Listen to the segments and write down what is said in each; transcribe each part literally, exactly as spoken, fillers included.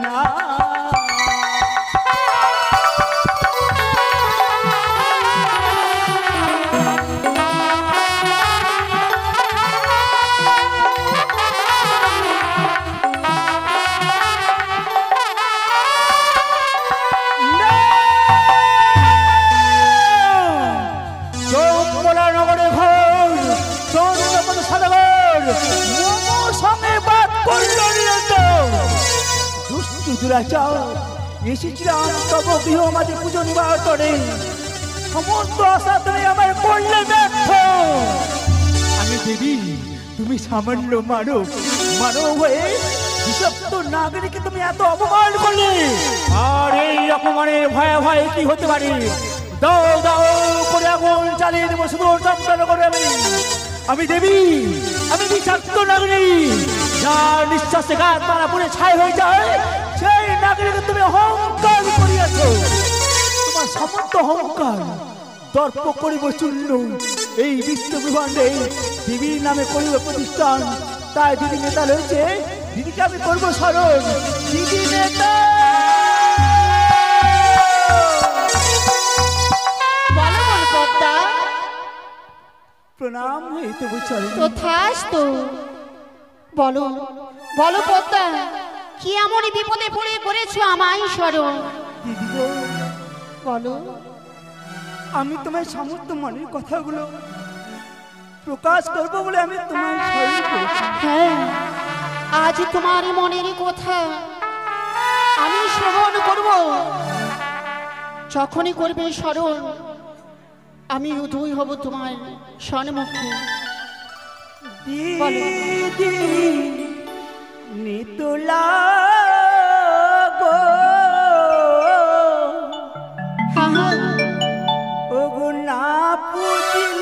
না। এসেছিলাম তব গৃহ মাঝে পুজো নিবার করে, সমস্ত আশা তুমি আমার করলে ব্যর্থ। আমি দেবী, তুমি সামান্য মানব, মানব হয়ে বিষাক্ত নাগরিককে তুমি এত অপমান করলে, আর এই অপমানের ভয়ে ভয়ে কি হতে পারে? দাও দাও করে আগুন চালিয়ে দেবো শুধু চম্পন করে। আমি আমি দেবী, আমি বিষাক্ত নাগরিক, যার নিঃশ্বাসে গাছ পাড়া পড়ে ছাই হয়ে যায়, সেই নাগরিককে তুমি অহংকার করিয়াছ। তোমার সমস্ত অহংকার দর্প করিব চূর্ণ। এই বিশ্ব ব্রহ্মাণ্ডে দেবীর নামে করিব প্রতিষ্ঠান। তাই দিদি নেতা রয়েছে, দিদিকে আমি করবো স্মরণ। দিদি নেতা প্রণাম হইতে বুঝারি। তথাস্তু। বলো বলো পদ্মা, কি এমন বিপদে পড়ে করেছো আমায় স্মরণ? দিদি গো, বলো। আমি তোমার সমস্ত মনের কথাগুলো প্রকাশ করবো বলে আমি তোমার স্মরণ করেছি। হ্যাঁ, আজ তোমার মনের কথা আমি শ্রবণ করব। যখনই করবে স্মরণ, আমি উদয় হব তোমার সম্মুখে। দিদি নিতুলা গো, ওগো না পুজিল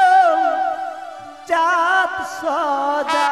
চাঁদ সদা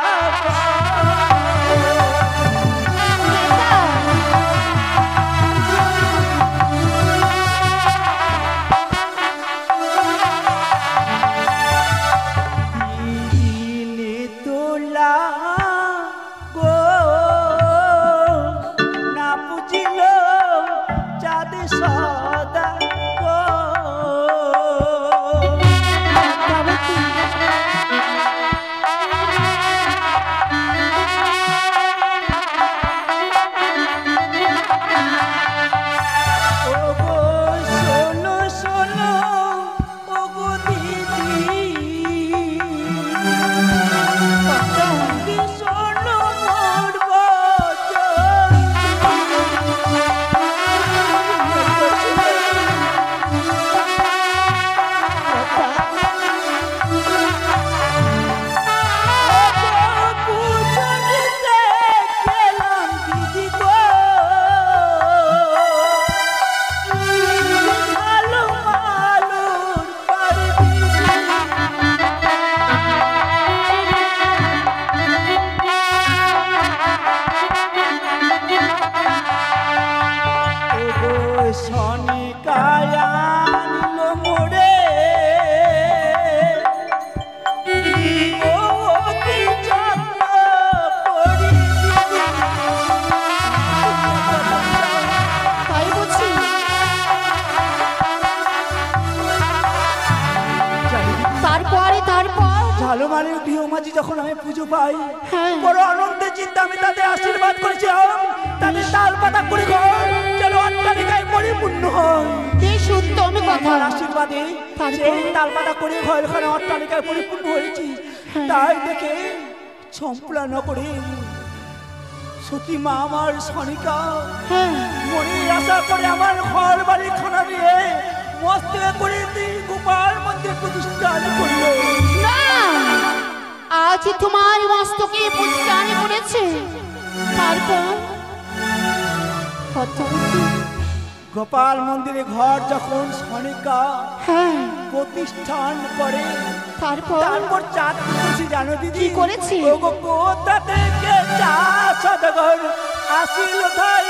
ঝালমালের গৃহমাঝি যখন আমি পুজো পাই, বড় আনন্দের চিন্তা আমি তাদের আশীর্বাদ করেছিলাম। তাদের তাল পাতা করে ঘর যেন অট্টালিকায় পরিপূর্ণ হয়। বেশ উত্তম কথা। আশীর্বাদে সেই তাল পাতা করে ঘর এখানে অট্টালিকায় পরিপূর্ণ হয়েছি। তাই দেখে সম্পূর্ণ নগরে সতী মা আমার সনিকা মনে আশা করে আমার ঘর বাড়ি খানা দিয়ে মস্তকে করে গোপাল মন্দির প্রতিষ্ঠান করল। আজ তোমার মস্তকে প্রতিষ্ঠান করেছে, তারপর গোপাল মন্দিরে ঘর যখন সনিকা প্রতিষ্ঠান করে, তারপর তারপর চাঁদ করেছি। জানো দিদি কি করেছি? কোথা থেকে চা সদগর আসিল ধাই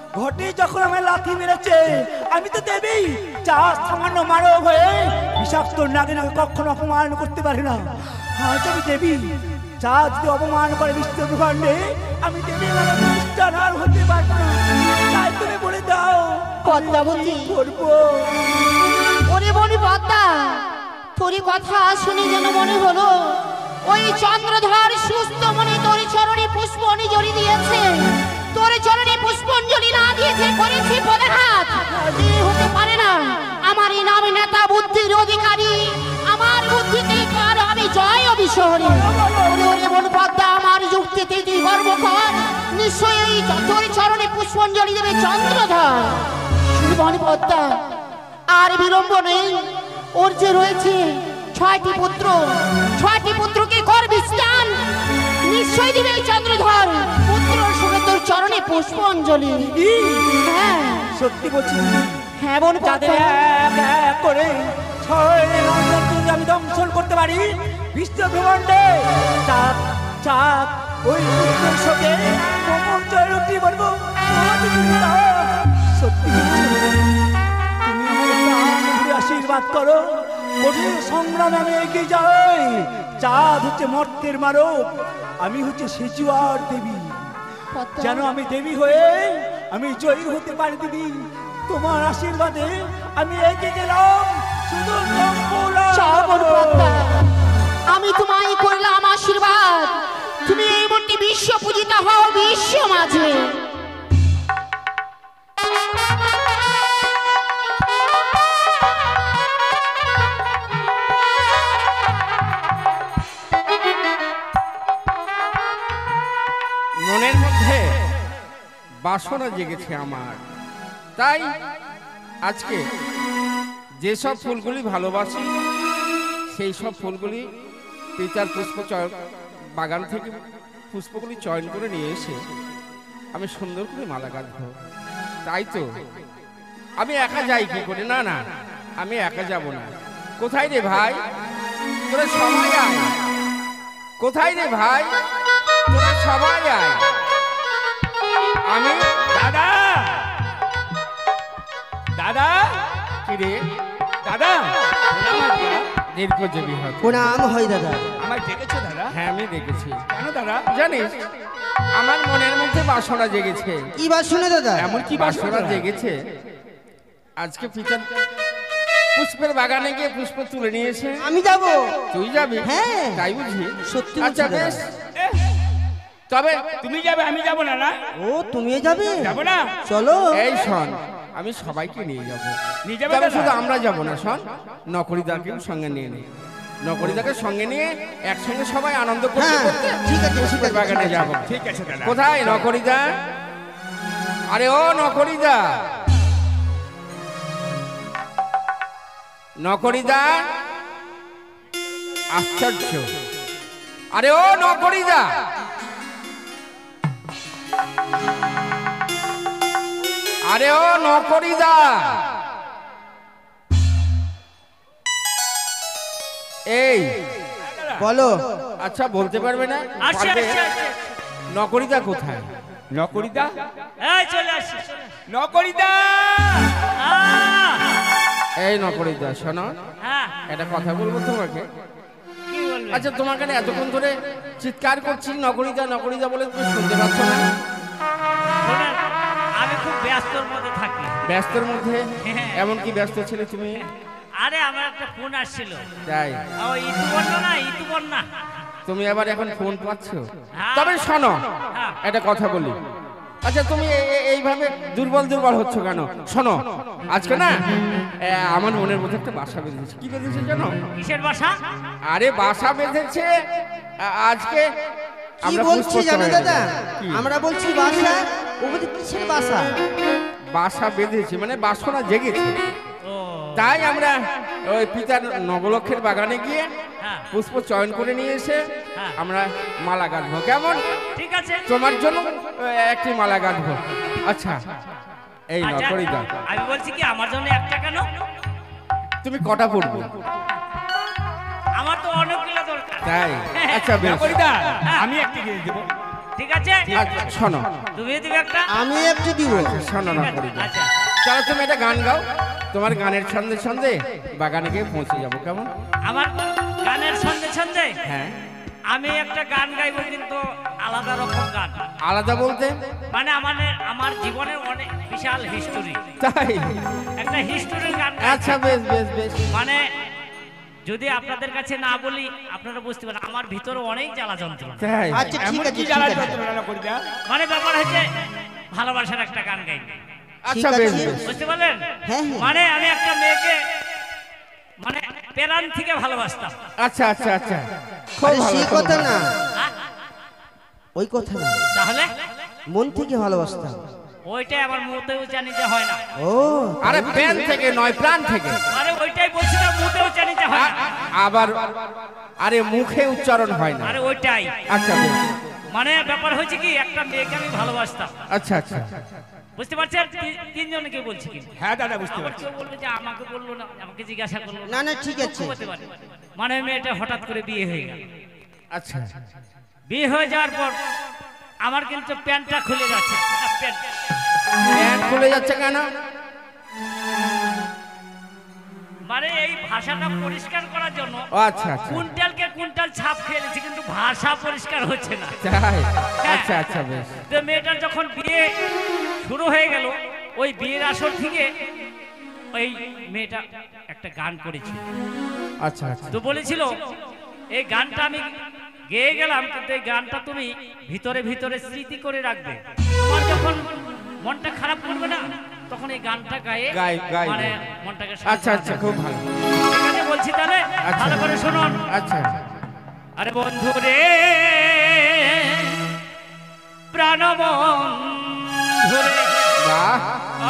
ঘটে যখন আমায় লাথি মেরেছে আমি তো দেবী। চাঁদ সামান্য মানব হয়ে বিষাক্ত নাগিনকে কখনো অপমান করতে পারে না। আজ আমি দেবী, চাঁদ যদি অপমান করে বিশ্ব ব্রহ্মাণ্ডে আমি দেবী মানে খ্রিস্টান আর হতে পারবো না। তাই তুমি বলে দাও পদ্মাবতী করবো। ওরে বলি পদ্মা, তোর কথা শুনে যেন মনে হলো ওই চন্দ্রধর সুস্থ মনে তোর চরণে পুষ্পাঞ্জলি দিয়েছে। তোর চরণে পুষ্পাঞ্জলি না দিয়েছে করেছে পদঘাত। এ হতে পারে না। আমার এই নাম নেতা বুদ্ধির অধিকারী, আমার বুদ্ধিতে কার আমি জয় অবিসহরী। ওরে ওরে বল পদ্মা, আমার যুক্তিতে তুই গর্ব কর। নিশ্চয়ই তোর চরণে পুষ্পাঞ্জলি দেবে চন্দ্রধর। শুনবন পদ্মা, আর বিলম্ব নেই। ওর যে রয়েছে ছয়টি পুত্র, ছয়টি পুত্রকে কর বিস্তান। নিশ্চয় দিবে চন্দ্রধর পুত্র সঙ্গে তোর চরণে পুষ্পাঞ্জলি। হ্যাঁ সত্যি বলছি। হ্যাঁ বোন যাদের এক এক করে ছয় নন্দনকে যদি আমি দংশন করতে পারি বিশ্ব ব্রহ্মাণ্ডে, চাঁদ চাঁদ ওই পুত্রের সঙ্গে মমতার কি বলবো। সত্যি বলছি, তুমি আমার প্রাণ ভরে আশীর্বাদ করো। কঠিন সংগ্রামে আমি এগিয়ে যাই। চাঁদ হচ্ছে মর্তের মারক, আমি হচ্ছে সেচুয়ার দেবী। যেন আমি দেবী হয়ে আমি জয়ী হতে পারি দিদি। তোমার আশীর্বাদে আমি এগিয়ে গেলাম শুধু আমি তোমায় করলাম আশীর্বাদ। তুমি এই মনটি বিশ্ব পূজিতা হও বিশ্ব মাঝে। মনের মধ্যে বাসনা জেগেছে আমার, তাই আজকে যেসব ফুলগুলি ভালোবাসি সেই সব ফুলগুলি পিতার পুষ্প বাগান থেকে পুষ্পগুলি চয়ন করে নিয়ে এসে আমি সুন্দর করে মালা গাঁথব। তাই তো আমি একা যাই কি করে? না না, আমি একা যাব না। কোথায় রে ভাই তোরা সবাই আয়? কোথায় রে ভাই তোরা সবাই আয়? আমি দাদা দাদা কি রে দাদা দীর্ঘ জবি হয়। প্রণাম হয় দাদা। আমায় ডেকেছো দাদা? হ্যাঁ আমি দেখেছি। কেন দাদা? জানিস আমার মনের মধ্যে বাসনা জেগেছে। কি বাসনা দাদা? এমন কি বাসনা জেগেছে, আজকে পিতার পুষ্পের বাগানে গিয়ে পুষ্প তুলে নিয়েছে। আমি যাব। তুই যাবি? হ্যাঁ তাই বুঝি? সত্যি আচ্ছা বলছি বেশ, দাদা। তবে তুমি যাবে আমি যাব না? না ও তুমিও যাবে? যাব না। চলো। এই শোন, আমি সবাইকে নিয়ে যাব। নিয়ে যাবে তবে দাদা? শুধু আমরা যাব না, শোন নকরিদাকেও সঙ্গে নিয়ে নে। নকরিদাকে সঙ্গে নিয়ে একসঙ্গে সবাই আনন্দ করতে হ্যাঁ, করতে ঠিক আছে, ঠিক পুষ্পের আছে, বাগানে ঠিক আছে। যাব। ঠিক আছে দাদা। কোথায় নকরিদা? আরে ও নকরিদা, নকরিদা আশ্চর্য। আরে ও নকরিদা, আরে ও নকরিদা, এই বলো। আচ্ছা বলতে পারবে না? আসছে, পারবে? আসছে, আসছে। নকরিদা কোথায়? নকরিদা এই চলে আসি। নকরিদা এই নকরিদা শোনো, হ্যাঁ একটা কথা বলবো তোমাকে। কি বলবে? আচ্ছা তোমাকে না এতক্ষণ ধরে চিৎকার করছি নকরিদা নকরিদা বলে, তুমি শুনতে পাচ্ছ না? শোনেন, আমি খুব ব্যস্তর মধ্যে থাকি। ব্যস্তর মধ্যে? হ্যাঁ। এমন কি ব্যস্ত ছিলে তুমি? আরে আমার একটা ফোন আসছিল। তাই ও ইতুবর্ণ না ইতুবর্ণ। তুমি আবার এখন ফোন পাচ্ছ? হ্যাঁ। তবে শোনো হ্যাঁ। একটা কথা বলি। আচ্ছা তুমি এ- এ- এইভাবে দুর্বল দুর্বল হচ্ছ কেন? শোনো, আজকে না এ, আমার মনের মধ্যে একটা বাসা বেঁধেছে। কি বেঁধেছে জানো? কিসের বাসা? আরে বাসা বেঁধেছে আ- আজকে কি আমরা বলছি পুষ্প জানো চড়াই দাদা? দেব। কি? আমরা বলছি বাসা, ও বলছে কিসের বাসা? বাসা বেঁধেছে মানে বাসনা জেগেছে। ও তাই আমরা ওই পিতার নবলক্ষের বাগানে গিয়ে হ্যাঁ পুষ্প চয়ন করে নিয়ে এসে হ্যাঁ। আমরা মালা গাঁথবো। কেমন? ঠিক আছে। তোমার জন্য আহ, একটি মালা গাঁথবো। আচ্ছা এই আচ্ছা, নকরিদা, আমি বলছি কি আমার জন্য একটা কেন? তুমি কটা পড়বে? আমার তো অনেকগুলো দরকার। তাই? আচ্ছা বেশ। নকরিদা আমি একটা দিয়ে দেব। ঠিক আছে আচ্ছা, শোনো তুমি দিবে একটা আমি একটু দিব। আচ্ছা, শোনো না করি আচ্ছা চলো তুমি একটা গান গাও, তোমার গানের সন্ধে সন্ধে বাগানে গিয়ে পৌঁছে যাবো, কেমন? আমার গানের সন্ধে সন্ধে হ্যাঁ আমি একটা গান গাইবো, কিন্তু আলাদা রকম গান। আলাদা বলতে? মানে আমার আমার জীবনের অনেক বিশাল হিস্টোরি, তাই? একটা হিস্টোরির গান গাইবো। আচ্ছা বেশ বেশ বেশ। মানে যদি আপনাদের কাছে না বলি আপনারা বুঝতে পারেন আমার ভিতরে অনেক জ্বালা যন্ত্রণা। তাই? আচ্ছা ঠিক এমন আছে কি ঠিক জ্বালা আছে যন্ত্রণা করবে? মানে ব্যাপার হচ্ছে ভালোবাসার একটা গান গাই, আচ্ছা ঠিক বেশ আছে। বেশ। বুঝতে পারলেন? হ্যাঁ, হ্যাঁ। মানে আমি একটা মেয়েকে মানে প্রাণ থেকে ভালোবাসতাম। আচ্ছা আচ্ছা আচ্ছা খুব আরে ভালো, সেই খুব কথা ভালো। না, আহ, ওই কথা না, তাহলে মন থেকে ভালোবাসতাম। ওইটাই আমার মুতেও জানি যে হয় না। ও আরে প্রাণ থেকে নয়, প্রাণ থেকে। আরে ওইটাই বলছি না, মুতেও জানি যে হয় আ- না। আবার আরে মুখে উচ্চারণ হয় না। আরে ওইটাই আচ্ছা বেশ। মানে ব্যাপার হচ্ছে কি একটা মেয়েকে আমি ভালোবাসতাম, আচ্ছা আচ্ছা বুঝতে পারছেন? তি- তিনজনকে বলছি কিন্তু হ্যাঁ দাদা বুঝতে আবার পারছি। কেউ বলবে যে আমাকে বললো না, আমাকে জিজ্ঞাসা করলো না, না, ঠিক আছে। হতে পারে। মানে ওই মেয়েটা হঠাৎ করে বিয়ে হয়ে গেল। আচ্ছা বিয়ে হয়ে যাওয়ার পর আমার কিন্তু প্যান্টটা খুলে যাচ্ছে। প্যান্ট প্যান্ট খুলে যাচ্ছে কেন? মানে এই ভাষাটা পরিষ্কার করার জন্য ও আচ্ছা আচ্ছা কুইন্টালকে কুইন্টাল ছাপ খেলেছি, কিন্তু ভাষা পরিষ্কার হচ্ছে না। তাই? আচ্ছা আচ্ছা বেশ। তো মেয়েটার যখন বিয়ে শুরু হয়ে গেল, ওই বিয়ের আসর থেকে ওই মেয়েটা একটা গান করেছিল। আচ্ছা আচ্ছা তো বলেছিল এই গানটা আমি গেয়ে গেলাম, কিন্তু এই গানটা তুমি ভিতরে ভিতরে স্মৃতি করে রাখবে। তোমার যখন মনটা খারাপ করবে না, তখন এই গানটা গায়ে গাই গাই মানে মনটাকে শান্ত আচ্ছা আচ্ছা রাখবে। খুব ভালো। ঠিক আছে বলছি তাহলে আচ্ছা। ভালো করে শুনুন। আচ্ছা আরে বন্ধু রে প্রাণ বন্ধু রে, বাহ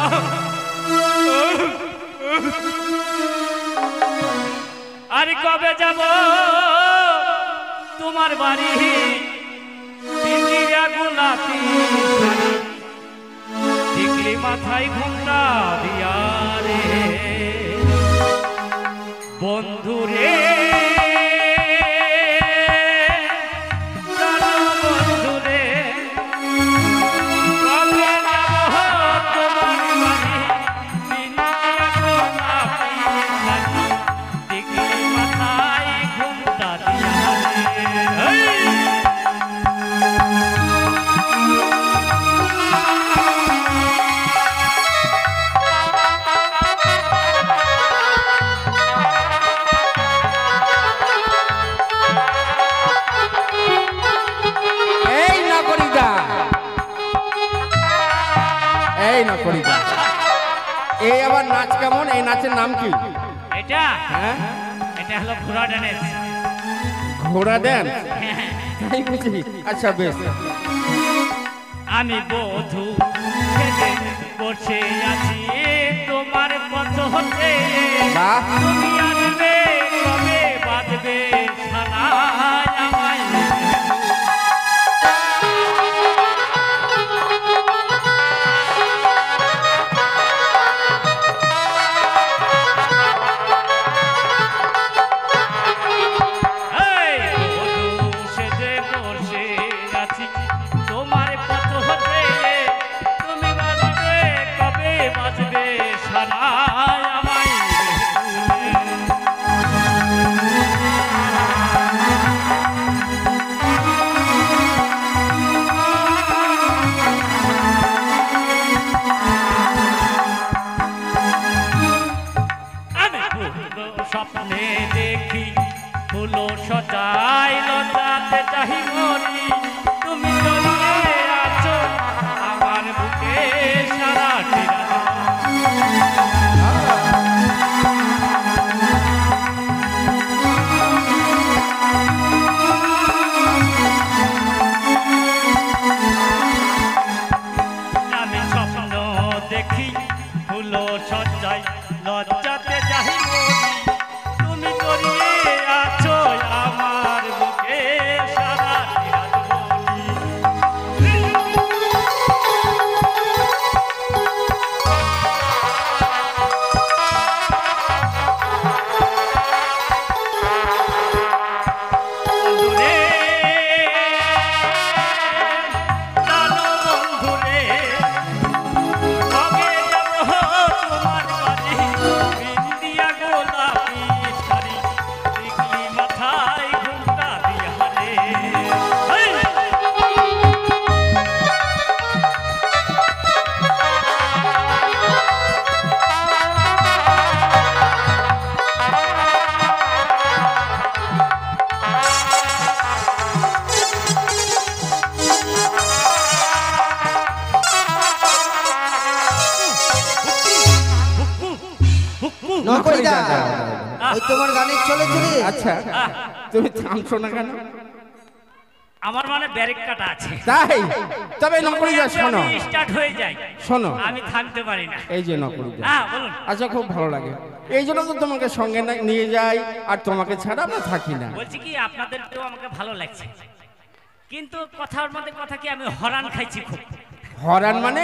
আরে কবে যাব তোমার বাড়ি, পিঞ্জিরা গোলাপি শাড়ি, টিকলি মাথায় ঘুমটা দিয়া রে বন্ধু রে প্রাণ বন্ধু রে, কবে যাব তোমার বাড়ি, পিঞ্জিরা গোলাপি শাড়ি, টিকলি মাথায় ঘুমটা দিয়া রে। এই! এই না করিদা, এই না করিদা, এই আবার নাচ কেমন? এই নাচের নাম কি? এটা হ্যাঁ এটা হলো ঘোড়া ড্যান্স। ঘোড়া দেন, তাই বুঝি। আচ্ছা বেশ। আমি বধূ সেজে বসে আছি তোমার পথ হতে, বাহ তুমি আসবে কবে বাজবে সানাই আমায়। এই বধূ সেজে বসে আছি তোমার পথ হতে, তুমি বাজবে কবে বাজবে সানাই আমায়। আমি ফুল স্বপ্নে দেখি ফুল সজাই লতাতে চাহি মরি, তুমি জড়িয়ে আছো আমার বুকে সারাটি রাত। আমি স্বপ্ন দেখি ফুল সজ্জাই লজ্জাতে যাই মরি, তুমি জড়িয়ে আছো আমার বুকে সারাটি রাত। দাঁড়াও, দাঁড়াও। ওই তোমার গানের চলে চলে আচ্ছা তুমি থামছো না কেন? আমার মানে ব্যারেক কাটা আছে। তাই তবে নকরি যা শোনো, স্টার্ট হয়ে যায়, শোনো আমি থামতে পারি না। এই যে নকরি যা, হ্যাঁ বলুন। আচ্ছা খুব ভালো লাগে, এই জন্য তো তোমাকে সঙ্গে না- নিয়ে যাই, আর তোমাকে ছাড়া আমরা থাকি না। বলছি কি আপনাদেরকেও আমাকে ভালো লাগছে, কিন্তু কথার মধ্যে কথা কি আমি হরান খাইছি খুব। হরান মানে?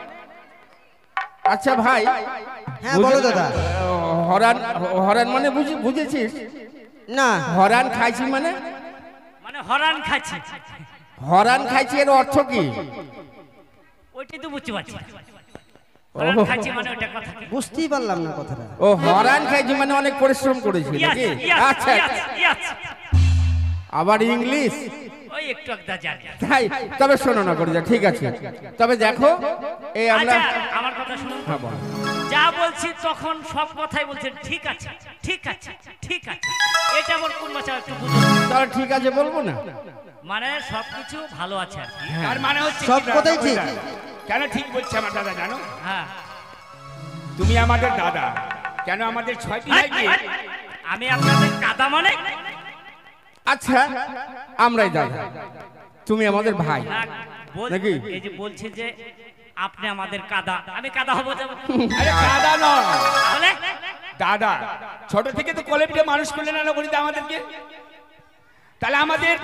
আচ্ছা ভাই হ্যাঁ বলো দাদা। হরান হরান মানে বুঝি- বুঝেছিস? না হরান খাইছি মানে? মানে হরান খাচ্ছি, হরান খাইছি এর অর্থ কি? ওইটাই তো বুঝতে পারছি না। হরান খাচ্ছি মানে ওইটা কথা কি? বুঝতেই পারলাম না কথাটা। ও হরান খাইছি মানে অনেক পরিশ্রম করেছি Yes, নাকি? yes, আচ্ছা yes, yes। আবার ইংলিশ, ওই একটু একটা জানি। তাই তবে শোনো না করে যা, ঠিক আছে তবে দেখো এই আমরা আচ্ছা আমার কথা শুনুন। হ্যাঁ বল। যা বলছি তখন সব কথাই বলছেন ঠিক আছে, ঠিক আছে, ঠিক আছে। এটা আমার কোন ভাষা একটু বুঝুন। তাহলে ঠিক আছে বলবো না? মানে সবকিছু ভালো আছে আর কি। তার মানে হচ্ছে সব কি কথাই দাদা, ঠিক। কেন ঠিক বলছে আমার দাদা জানো? হ্যাঁ। তুমি আমাদের দাদা, কেন আমাদের ছয়টি ভাই কি? আমি আপনাদের কাদা মানে? আচ্ছা আমরাই দাদা, তুমি আমাদের ভাই না, বল- নাকি? এই যে বলছে যে আপনি আমাদের কাদা, আমি কাদা হবো যাব আরে দাদা নয়, তাহলে? দাদা ছোট থেকে তো কোলে পিঠে মানুষ করলেন না নগরীতে আমাদেরকে, তাহলে আমাদের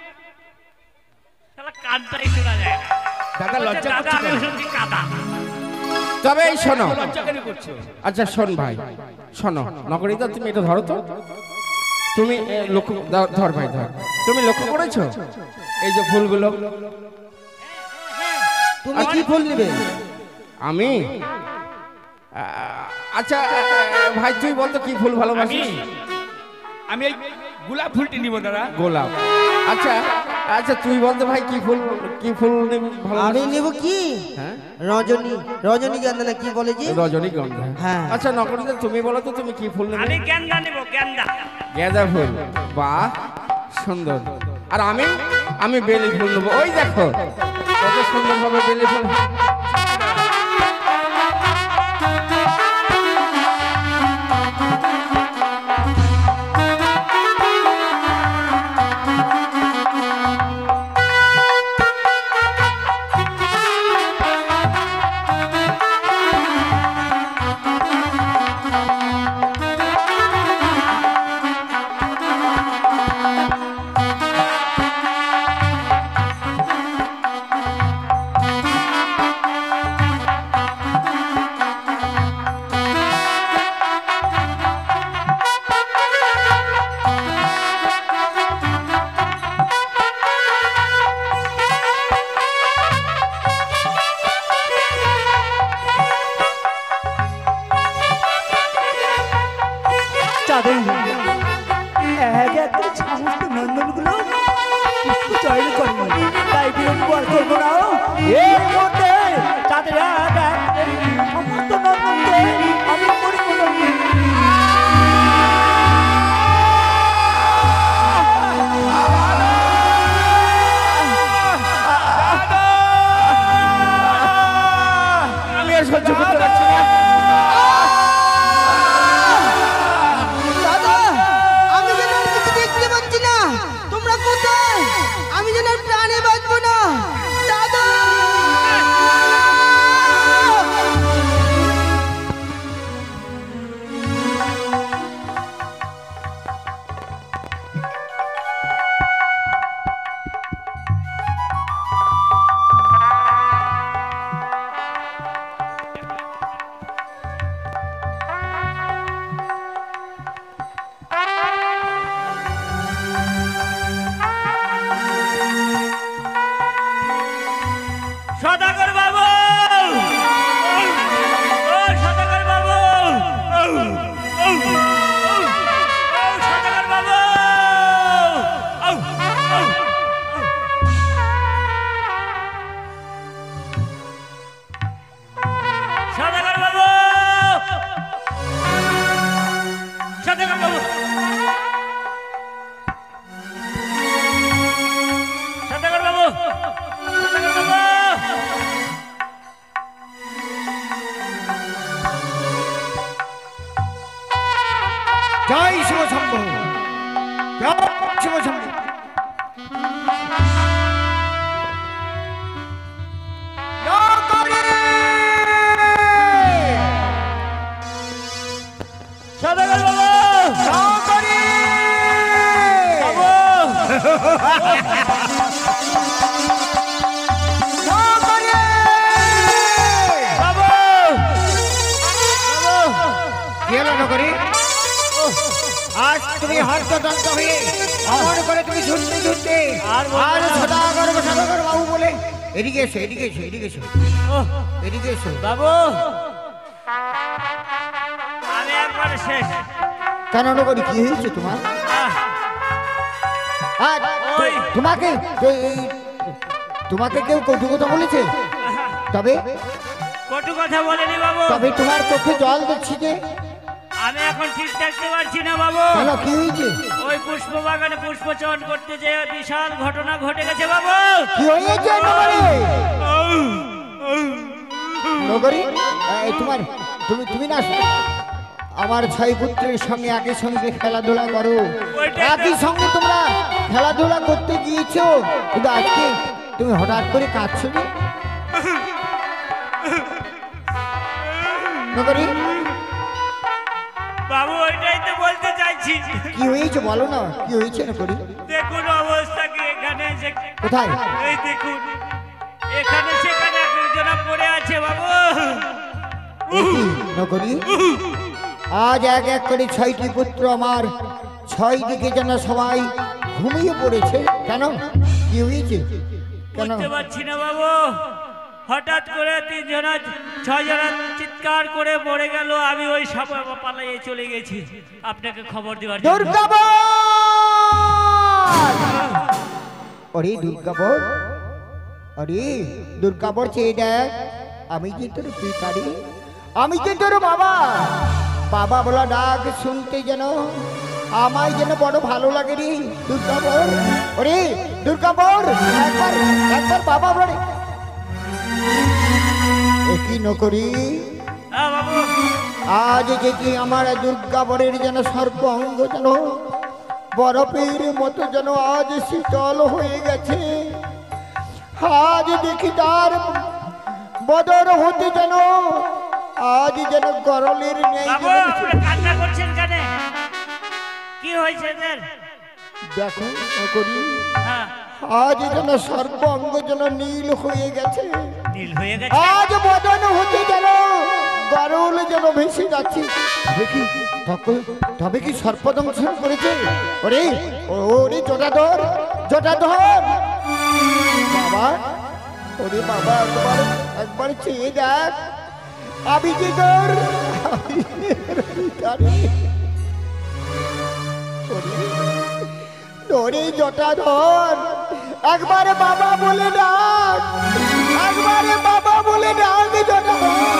তাহলে কানটাই শোনা যায় না। দাদা বলছে, লজ্জা দাদা করছে আমি কেন? শুনছি কাদা। তবে এই শোনো, লজ্জা কেন করছো? আচ্ছা শোন ভাই, শোনো নকরিদা তুমি এটা ধরো তো, তুমি এ, লক্ষ্য ধর- ধর ভাই ধর, তুমি লক্ষ্য করেছো এই যে ফুলগুলো? তুমি কি ফুল নেবে? আমি আ, আচ্ছা আ, ভাই তুই বলতো কি ফুল আমি ভালোবাসিস? আমি এই গোলাপ ফুলটি নিব দাদা। গোলাপ। আচ্ছা আচ্ছা তুই বলতো ভাই কি ফুল, কি ফুল নেব আমি ভালোবাসিস? নেব কি হ্যাঁ রজনী, রজনীগন্ধা না কি বলে যে? রজনীগন্ধা। হ্যাঁ। আচ্ছা নকরিদা তুমি বলো তো তুমি কি ফুল নেবে? আমি গেন্দা নেব, গেন্দা। গাঁদা ফুল, বাহ সুন্দর। আর আমি আমি বেলি ফুল নেবো, ওই দেখো কত সুন্দর ভাবে বেলি ফুল। চাঁদের এক এক করে সমস্ত নন্দনগুলো পুষ্প চয়ন করে, তাই বিলম্ব আর করবো না। এই মুহূর্তে চাঁদের এক এক সমস্ত নন্দনকে আমি পরিপূর্ণ আমি আর সহ্য করতে পারছি না। দাদা আমি যেন আর কিছু দেখতে পাচ্ছি না, তোমরা কোথায়? আমি যেন আর প্রাণে বাঁচবো না দাদা। জয় শিব শম্ভু, জয় শিব শম্ভু। সদাগর বাবা, আজ তুমি হন্তদন্ত হয়ে অমন করে তুমি ছুটতে ছুটতে আর সদাগর সদাগর বাবু বলে এদিকে এসো, এদিকে এসো, এদিকে এসো, এদিকে এসো বাবু, আমি একবার শেষ। কেন নগরী কি হয়েছে তোমার? আহ, আজ ওই। তোমাকে এই- তোমাকে কেউ কটু কথা বলেছে? তবে কটু কথা বলেনি বাবু। তবে তোমার চোখে জল দেখছি যে, আমি এখন ঠিক থাকতে পারছি না বাবু। কেন কি হয়েছে? ওই পুষ্প বাগানে পুষ্পচয়ন করতে যে বিশাল ঘটনা ঘটে গেছে বাবু। কি হয়েছে নগরী? নগরী এই তোমার তুমি তুমি না আমার ছয় পুত্রের সঙ্গে একই সঙ্গে খেলাধুলা করো, ওইটাই তো। একই সঙ্গে তোমরা খেলাধুলা করতে গিয়েছো, কিন্তু আজকে তুমি হঠাৎ করে কাঁদছো যে? নগরী বাবু ওইটাই তো বলতে চাইছি। কি হয়েছে বলো না, কি হয়েছে নগরী? দেখুন অবস্থা কি এখানে, যে- কোথায়? এই দেখুন এখানে সেখানে একজনা পড়ে আছে বাবু। এই কি নগরী? আজ এক এক করে ছয়টি পুত্র আমার ছয় দিকে যেন সবাই ঘুমিয়ে পড়েছে, কেন কি হয়েছে? কেন? বুঝতে পারছি না বাবু, হঠাৎ করে তিনজনা ছয়জনা চিৎকার করে পড়ে গেল। আমি ওই সাপে পালিয়ে চলে গেছি আপনাকে খবর দেওয়ার জন্য। দুর্গাবর! আরে দুর্গাবর, আরে দুর্গাবর চেয়ে দেখ, আমি যে তোর পিতারি, আমি যে তোর বাবা। বাবা বলা ডাক শুনতে যেন আমায় যেন বড় ভালো লাগে রে দুর্গাবর। ওরে দুর্গাবর, একবার একবার বাবা বলে একই নকরি। হ্যাঁ বাবু, আজ দেখি আমার দুর্গাবরের যেন সর্ব অঙ্গ যেন বরফের মতো যেন আজ শীতল হয়ে গেছে। আজ দেখি তার বদর হতে যেন আজ যেন গরলের নেই। বাবু আপনি কান্না করছেন কেন? কি হয়েছে এদের? দেখো করি হ্যাঁ, আজ যেন সর্ব অঙ্গ যেন নীল হয়ে গেছে। নীল হয়ে গেছে। আজ বদন হতে যেন গরল যেন ভেসে যাচ্ছে। দেখি তবে কি সর্পদংশন করেছে? ওরে ওরে জটাধর, জটাধর বাবা, ওরে বাবা একবার একবার চেয়ে দেখ, আমি যে তোর ওরে জটাধর, একবারে বাবা বলে ডাক, একবারে বাবা বলে ডাক জটাধর।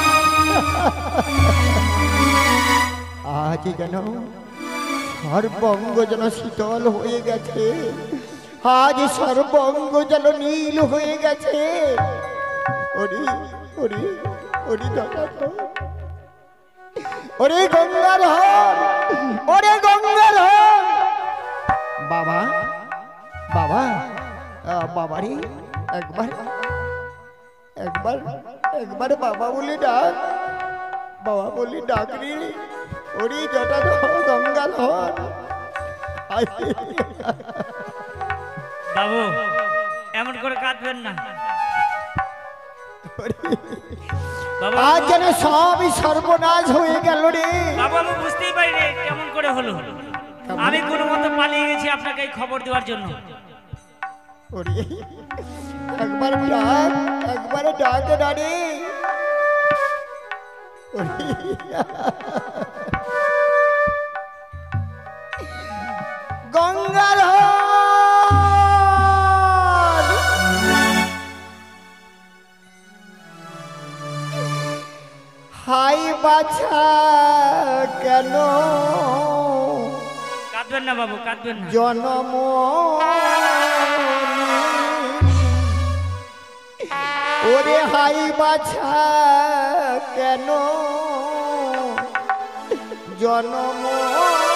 আজ যেন সর্বঙ্গ যেন শীতল হয়ে গেছে, আজ সর্বঙ্গ যেন নীল হয়ে গেছে। ওরে ওরে ওরে জটাধর, ওরে গঙ্গার হর, ওরে গঙ্গার হর। বাবা বাবা বাবা রে, একবার একবার একবার বাবা বলে ডাক, বাবা বলে ডাক রে। ওরে জটাধর গঙ্গাধর। বাবু এমন করে কাঁদবেন না বাবা। আজ যেন সবই সর্বনাশ হয়ে গেল রে। বাবু আমি বুঝতেই পারি রে কেমন করে হলো। আমি কোনো মতো পালিয়ে গেছি আপনাকে এই খবর দেওয়ার জন্য। ওরে একবার ডাক, একবার ডাক না রে। গঙ্গার হাই বাছা কেন কাঁদবেন না বাবু, কাঁদবেন না। জনম ওরে হাই বাছা কেন জনম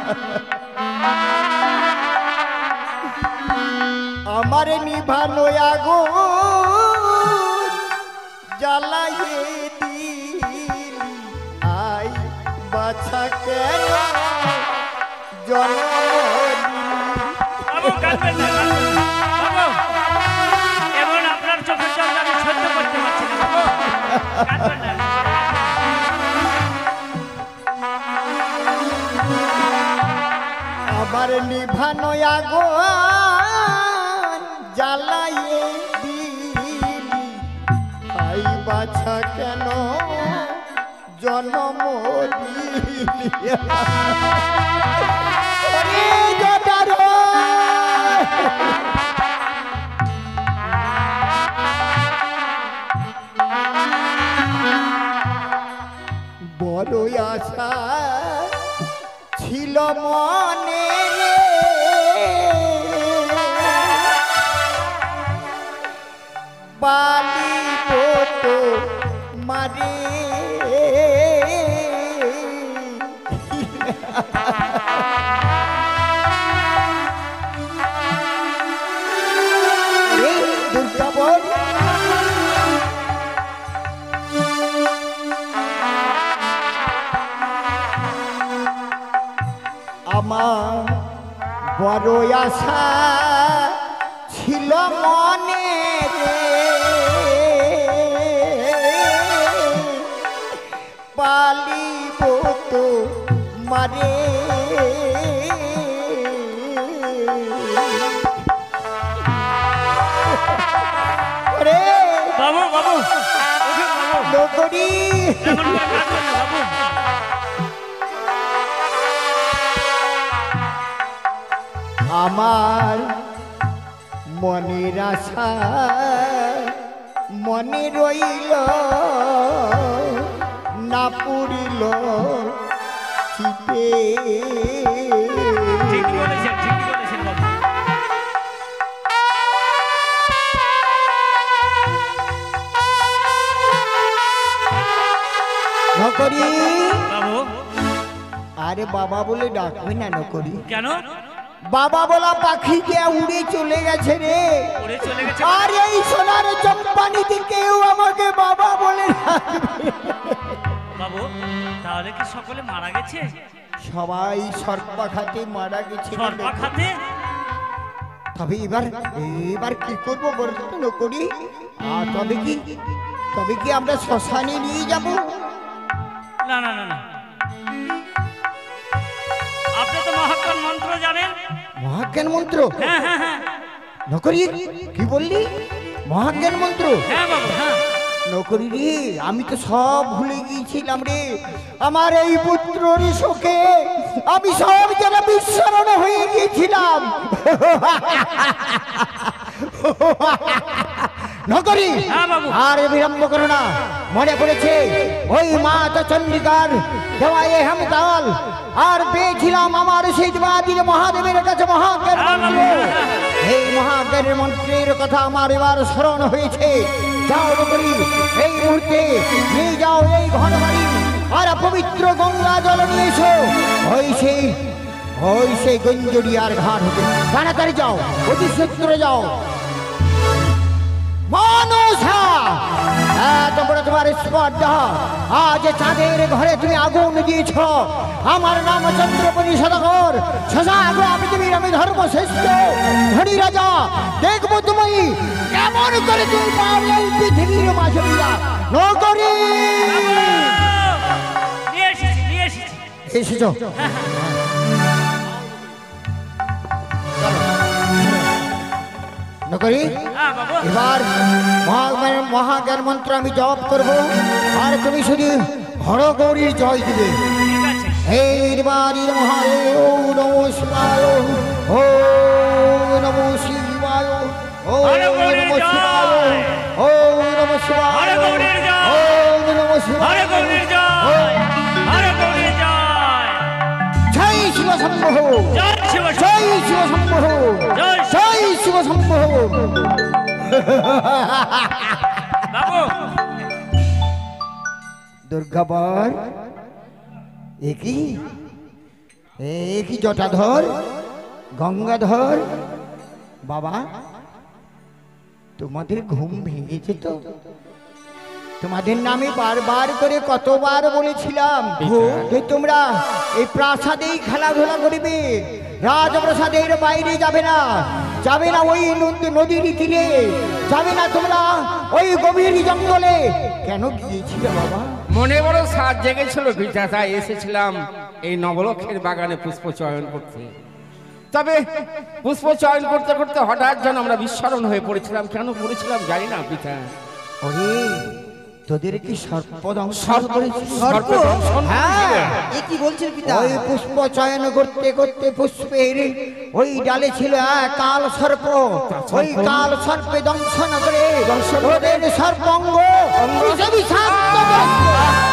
আমার নিভানো আগুন জ্বালাইয়ে দিলি আই বাছা কেন জন্ম বাবু কাঁদবেন না, কাঁদবেন না। বাবু, এমন আপনার চোখের জল আমি সহ্য করতে পারছি না বাবু। কাঁদবেন না। আমার নিভানো আগুন জ্বালাইয়ে দিলি আই বাছা কেন জন্ম দিলি ওরে জটারো বড় আশা ছিল মনে রে বালিব তো মারে দুর্গাবন আমার বড় আশা ছিল মনে রে পালিব তো মারে রে বাবু বাবু উঠুন বাবু। নগরী এমন করে কাঁদবেন না বাবু। আমার মনের আশা মনে রইল না পুরিল চিতে ঠিকই বলেছেন, ঠিকই বলেছেন বাবু। নকরি বাবু, আরে বাবা বলে ডাকবে না নকরি কেন? বাবা বলা পাখি যে উড়ে চলে গেছে রে উড়ে চলে গেছে? আর এই সোনার চম্পানিতে কেউ আমাকে বাবা বলে ডাকবে। বাবু, তাহলে কি সকলে মারা গেছে? সবাই সর্পা খাতে মারা গেছে রে। সর্পা খাতে? তবে এবার এবার কি করবো বলতো নকরি আর তবে কি তবে কি আমরা শ্মশানে নিয়ে যাব? না না না না, আপনি তো মহাকাল মন্ত্র জানেন। মহাজ্ঞান মন্ত্র? হ্যাঁ হ্যাঁ হ্যাঁ নকরি কি বললি? মহাজ্ঞান মন্ত্র? হ্যাঁ বাবু, হ্যাঁ। নকরি রে, আমি তো সব ভুলে গিয়েছিলাম রে। আমার এই পুত্রর শোকে আমি সব যেন বিস্মরণ হয়ে গিয়েছিলাম। নকরি হ্যাঁ বাবু। আর বিলম্ব করো না, মনে পড়েছে ওই মাতা চন্ডিকার দেওয়া এ হেমতাল আর পেয়েছিলাম আমার সেই দেবাদির মহাদেবের কাছে মহাজ্ঞান মন্ত্র। এই মহাজ্ঞানের মন্ত্রের কথা আমার এবার স্মরণ হয়েছে। যাও নকরি, এই মুহূর্তে নিয়ে যাও এই ঘর বাড়ি আর পবিত্র গঙ্গা জল নিয়ে এসো। ওই সেই ওই সেই গঞ্জরিয়ার ঘাট হতে তাড়াতাড়ি যাও, অতি সূত্রে যাও। মনসা, এত বড় তোমার স্পর্ধা, আজ চাঁদের ঘরে তুমি আগুন দিয়েছ। আমার নাম চন্দ্রপতি সদাগর, শশাগ্র পৃথিবীর আমি ধর্মশ্রেষ্ঠ ধনী রাজা। দেখবো তুমি কেমন করে তুমি পারলে এই পৃথিবীর মাঝে নগরী। নিয়ে এসেছি, নিয়ে এসেছি। এসেছ? নগরী, হ্যাঁ বাবু। এবার মহাজ্ঞান মহাজ্ঞান মন্ত্র আমি জপ করব আর তুমি শুধু হরগৌরীর জয় দিবে। ঠিক আছে। হে বাড়ি মহাদেব, নমো শিবায়, ও নমো শিবায়, ও হরগৌরীর নমো শিবায়, জয়। ও নমো শিবায়, হরগৌরীর জয়। ও নমো শিবায়, হরগৌরীর জয়, হরগৌরীর জয়। জয় শিব শম্ভু, জয় শিব শম্ভু। জয় শিব শম্ভু, জয় জয় শিব শম্ভু। বাবু, দুর্গাবার একই এ কি জটাধর, গঙ্গাধর, বাবা তোমাদের ঘুম ভেঙেছে তো? তোমাদের নামে বারবার করে কতবার বলেছিলাম যে তোমরা এই প্রাসাদেই খেলাধুলা করবে, রাজপ্রাসাদের বাইরে যাবে না, যাবে না ওই নদ- নদীর তীরে, যাবে না তোমরা ওই গভীর জঙ্গলে। কেন গিয়েছিলে বাবা? মনে বড় সাত জেগেছিল পিতা, তাই এসেছিলাম এই নবলক্ষের বাগানে পুষ্প চয়ন করতে। তবে পুষ্প চয়ন করতে করতে হঠাৎ যেন আমরা বিস্মরণ হয়ে পড়েছিলাম। কেন পড়েছিলাম জানি না পিতা। ওরে তোদের কি সর্পদংশন সর্প করেছিল? সর্প দংশন করেছিল। এ কি বলছেন পিতা? ওই পুষ্প চয়ন করতে করতে পুষ্পের ওই ডালে ছিল এক কাল সর্প, ওই কাল সর্পে দংশন করে ওদের সর্পঙ্গ বিষে বিষাক্ত করেছিল।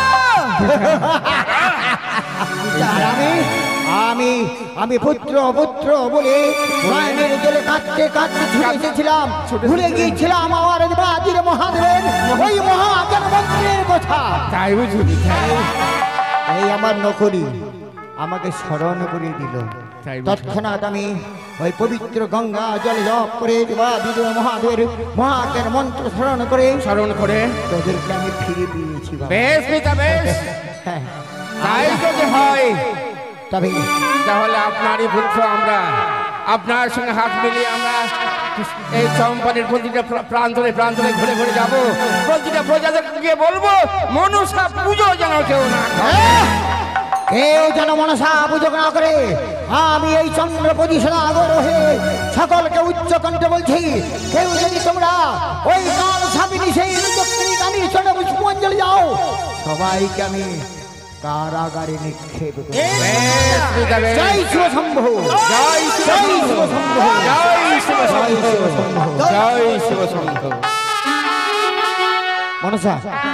আর আমি আমি আমি পুত্র পুত্র বলে নয়নের জলে কাঁদতে কাঁদতে ছুটে এসেছিলাম, ভুলে গিয়েছিলাম আমার বাজির মহাদেবের ওই মহাজ্ঞান মন্ত্রের কথা। তাই বুঝি পিতা। এই আমার নকরি আমাকে স্মরণ করে দিল। তাই বুঝি। তৎক্ষণাৎ আমি ওই পবিত্র গঙ্গা জল জপ করে বা বিদুর মহাদেবের মহাজ্ঞান মন্ত্র স্মরণ করে স্মরণ করে তোদেরকে আমি ফিরে পেয়েছি বাবা। বেশ পিতা বেশ, হ্যাঁ, তাই যদি হয় তবে তাহলে আপনারই পুত্র আমরা, আপনার সঙ্গে হাত মিলিয়ে আমরা এই চম্পানের প্রতিটা প্রা- প্রান্তরে প্রান্তরে ঘুরে ঘুরে যাবো, প্রতিটা প্রজাদের গিয়ে বলবো মনসা পুজো যেন কেউ না করে। কেউ যেন মনসা পুজো না করে। আমি এই চন্দ্রপতি সদাগর হয়ে সকলকে উচ্চ কণ্ঠে বলছি, কেউ যদি তোমরা ওই কাল সাবিনী সেই দক্ষিণী গামীর চলে পুষ্পাঞ্জলি যাও, সবাইকে আমি কারাগারে নিক্ষেপ করব। বেশ পিতা বেশ। জয় শিব শম্ভু, জয় শিব জয় শিব শম্ভু। শম্ভু, জয় শিব জয় শম্ভু। শিব শম্ভু। জয় শিব শম্ভু। মনসা